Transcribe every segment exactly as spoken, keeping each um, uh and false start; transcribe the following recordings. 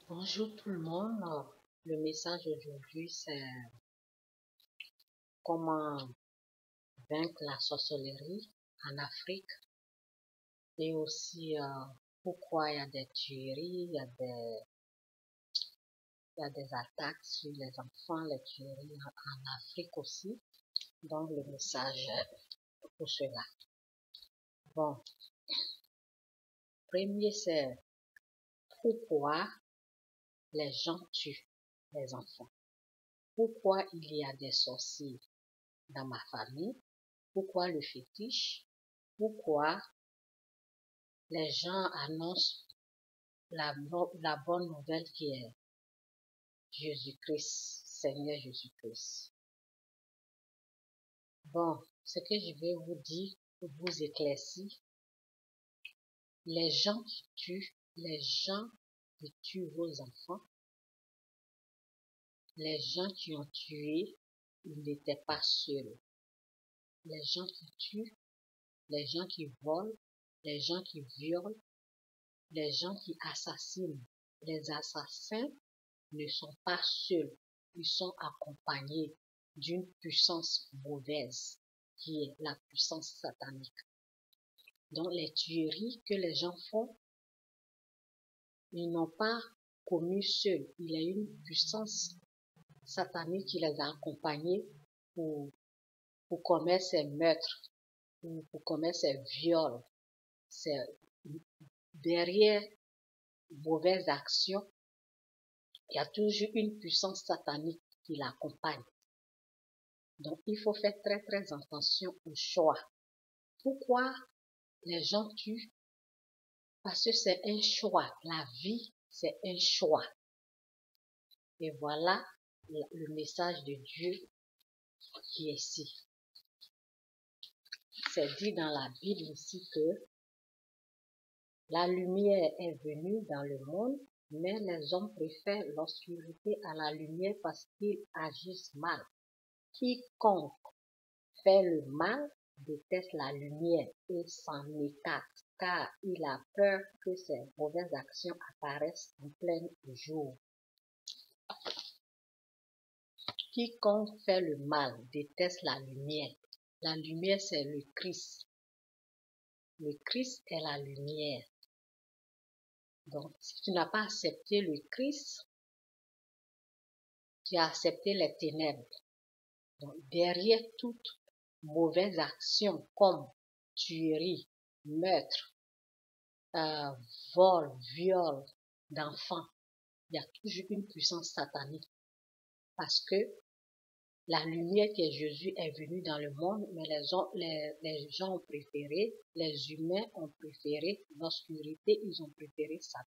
Bonjour tout le monde. Le message aujourd'hui, c'est comment vaincre la sorcellerie en Afrique et aussi euh, pourquoi il y a des tueries, il y a des, il y a des attaques sur les enfants, les tueries en, en Afrique aussi. Donc le message pour cela. Bon, premier c'est pourquoi les gens tuent les enfants. Pourquoi il y a des sorciers dans ma famille? Pourquoi le fétiche? Pourquoi les gens annoncent la, la bonne nouvelle qui est Jésus-Christ, Seigneur Jésus-Christ? Bon, ce que je vais vous dire pour vous éclaircir, les gens qui tuent, les gens qui tuent vos enfants, les gens qui ont tué, ils n'étaient pas seuls. Les gens qui tuent, les gens qui volent, les gens qui violent, les gens qui assassinent, les assassins ne sont pas seuls, ils sont accompagnés d'une puissance mauvaise qui est la puissance satanique. Donc les tueries que les gens font, ils n'ont pas commis seuls, il y a une puissance satanique qui les a accompagnés pour, pour commettre ces meurtres, pour, pour commettre ces viols. C'est derrière mauvaises actions, il y a toujours une puissance satanique qui l'accompagne. Donc, il faut faire très, très attention au choix. Pourquoi les gens tuent? Parce que c'est un choix. La vie, c'est un choix. Et voilà le message de Dieu qui est ici. C'est dit dans la Bible ici que la lumière est venue dans le monde, mais les hommes préfèrent l'obscurité à la lumière parce qu'ils agissent mal. Quiconque fait le mal déteste la lumière et s'en écarte, car il a peur que ses mauvaises actions apparaissent en plein jour. Quiconque fait le mal déteste la lumière. La lumière, c'est le Christ. Le Christ est la lumière. Donc, si tu n'as pas accepté le Christ, tu as accepté les ténèbres. Donc, derrière toute mauvaise action comme tuerie, meurtre, euh, vol, viol d'enfants, il y a toujours une puissance satanique. Parce que la lumière qui est Jésus est venue dans le monde, mais les, les, les gens ont préféré, les humains ont préféré l'obscurité, ils ont préféré Satan.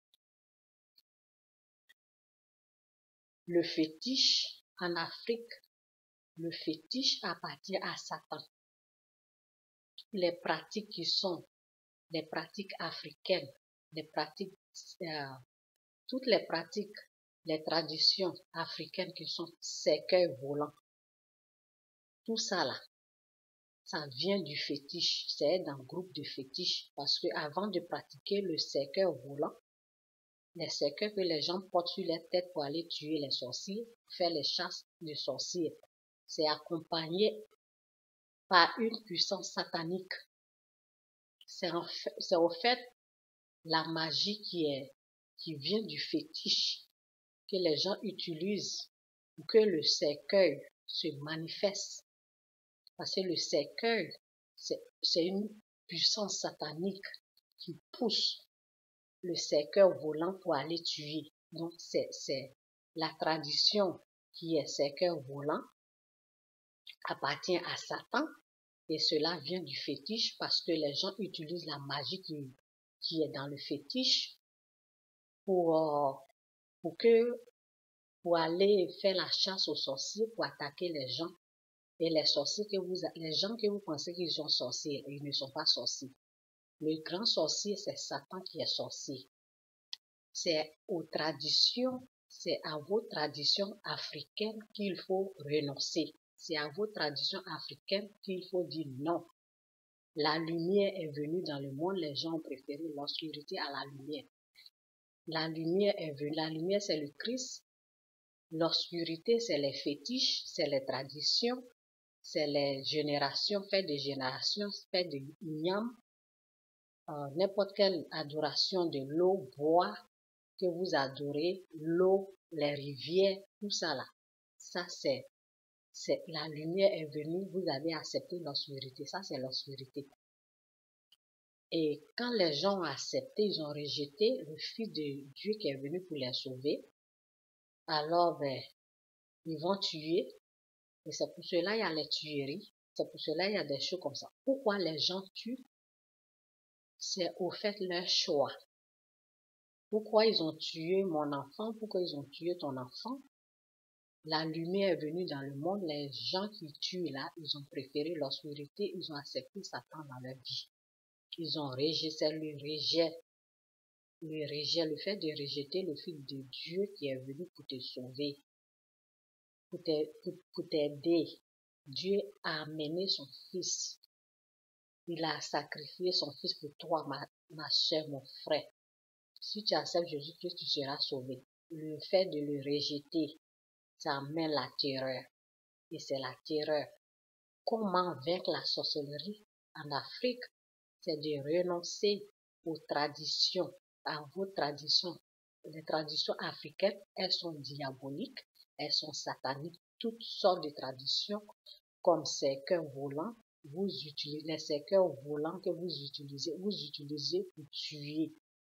Le fétiche en Afrique, le fétiche appartient à Satan. Les pratiques qui sont des pratiques africaines, des pratiques, euh, toutes les pratiques, les traditions africaines qui sont cercueils volants, tout ça là, ça vient du fétiche, c'est un groupe de fétiches, parce que avant de pratiquer le cercueil volant, les cercueils que les gens portent sur les têtes pour aller tuer les sorciers, faire les chasses de sorciers, c'est accompagné par une puissance satanique. C'est au fait la magie qui est qui vient du fétiche que les gens utilisent pour que le cercueil se manifeste. Parce que le cercueil, c'est une puissance satanique qui pousse le cercueil volant pour aller tuer. Donc, c'est la tradition qui est cercueil volant appartient à Satan et cela vient du fétiche parce que les gens utilisent la magie qui, qui est dans le fétiche pour, euh, pour, que, pour aller faire la chasse aux sorciers, pour attaquer les gens. Et les sorciers que vous, les gens que vous pensez qu'ils sont sorciers, ils ne sont pas sorciers. Le grand sorcier, c'est Satan qui est sorcier. C'est aux traditions, c'est à vos traditions africaines qu'il faut renoncer. C'est à vos traditions africaines qu'il faut dire non. La lumière est venue dans le monde, les gens ont préféré l'obscurité à la lumière. La lumière est venue. La lumière, c'est le Christ. L'obscurité, c'est les fétiches, c'est les traditions, c'est les générations, faites des générations, faites de igname, euh, n'importe quelle adoration de l'eau, bois que vous adorez, l'eau, les rivières, tout ça là. Ça, c'est, c'est, la lumière est venue, vous avez accepté l'obscurité. Ça, c'est l'obscurité. Et quand les gens ont accepté, ils ont rejeté le Fils de Dieu qui est venu pour les sauver, alors, ben, ils vont tuer. Et c'est pour cela il y a les tueries. C'est pour cela il y a des choses comme ça. Pourquoi les gens tuent? C'est au fait leur choix. Pourquoi ils ont tué mon enfant? Pourquoi ils ont tué ton enfant? La lumière est venue dans le monde. Les gens qui tuent là, ils ont préféré l'obscurité. Ils ont accepté Satan dans leur vie. Ils ont rejeté, c'est le rejet. Le rejet, le fait de rejeter le Fils de Dieu qui est venu pour te sauver, pour t'aider. Dieu a amené son Fils. Il a sacrifié son Fils pour toi, ma, ma soeur, mon frère. Si tu acceptes Jésus-Christ, tu seras sauvé. Le fait de le rejeter, ça amène la terreur. Et c'est la terreur. Comment vaincre la sorcellerie en Afrique? C'est de renoncer aux traditions, à vos traditions. Les traditions africaines, elles sont diaboliques, elles sont sataniques. Toutes sortes de traditions, comme ces cœurs volants, vous utilisez les cercueils volants que vous utilisez, vous utilisez pour tuer,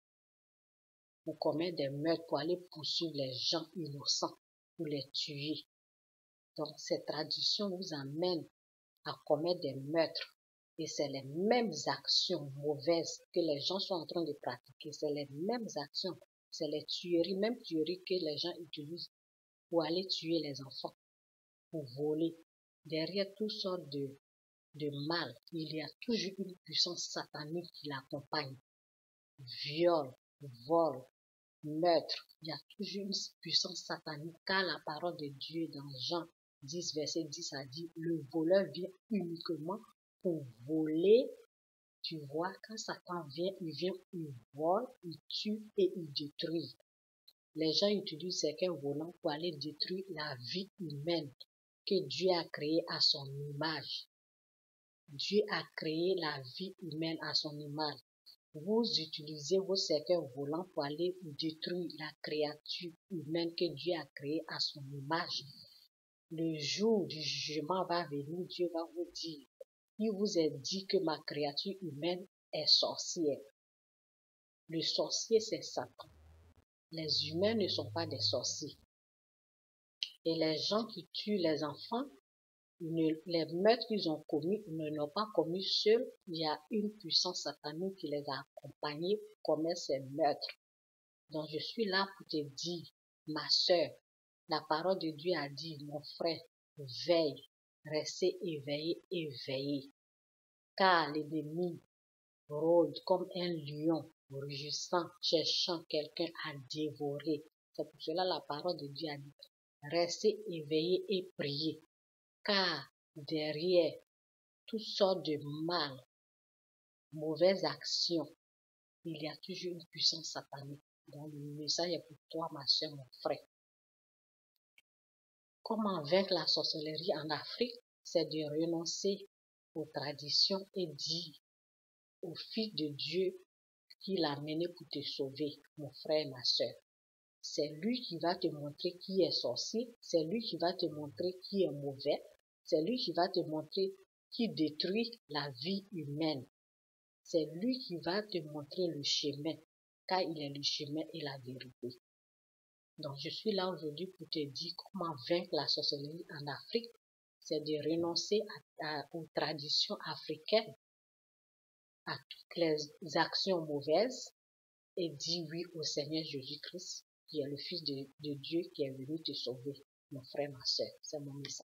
pour commettre des meurtres, pour aller poursuivre les gens innocents, pour les tuer. Donc, ces traditions vous amènent à commettre des meurtres. Et c'est les mêmes actions mauvaises que les gens sont en train de pratiquer. C'est les mêmes actions. C'est les tueries, même tueries que les gens utilisent pour aller tuer les enfants, pour voler. Derrière toutes sortes de de mal, il y a toujours une puissance satanique qui l'accompagne. Viol, vol, meurtre, il y a toujours une puissance satanique, car la parole de Dieu dans Jean dix, verset dix a dit, le voleur vient uniquement pour voler. Tu vois, quand Satan vient, il vient, il vole, il tue et il détruit. Les gens utilisent certains volants pour aller détruire la vie humaine que Dieu a créée à son image. Dieu a créé la vie humaine à son image. Vous utilisez vos cercueils volants pour aller détruire la créature humaine que Dieu a créée à son image. Le jour du jugement va venir, Dieu va vous dire, il vous est dit que ma créature humaine est sorcière. Le sorcier, c'est Satan. Les humains ne sont pas des sorciers. Et les gens qui tuent les enfants, Ne, les meurtres qu'ils ont commis, ils ne l'ont pas commis seuls. Il y a une puissance satanique qui les a accompagnés pour commettre ces meurtres. Donc je suis là pour te dire, ma soeur, la parole de Dieu a dit, mon frère, veille, restez éveillé, éveillé. Car l'ennemi rôde comme un lion, rugissant, cherchant quelqu'un à dévorer. C'est pour cela la parole de Dieu a dit, restez éveillé et priez. Car derrière toutes sortes de mal, mauvaises actions, il y a toujours une puissance satanique. Donc le message est pour toi, ma soeur, mon frère. Comment vaincre la sorcellerie en Afrique? C'est de renoncer aux traditions et dire au Fils de Dieu qu'il a amené pour te sauver, mon frère et ma soeur. C'est lui qui va te montrer qui est sorcier, c'est lui qui va te montrer qui est mauvais. C'est lui qui va te montrer qui détruit la vie humaine. C'est lui qui va te montrer le chemin, car il est le chemin et la vérité. Donc je suis là aujourd'hui pour te dire comment vaincre la sorcellerie en Afrique. C'est de renoncer à, à, aux traditions africaines, à toutes les actions mauvaises et dire oui au Seigneur Jésus-Christ, qui est le Fils de, de Dieu qui est venu te sauver. Mon frère, ma soeur, c'est mon message.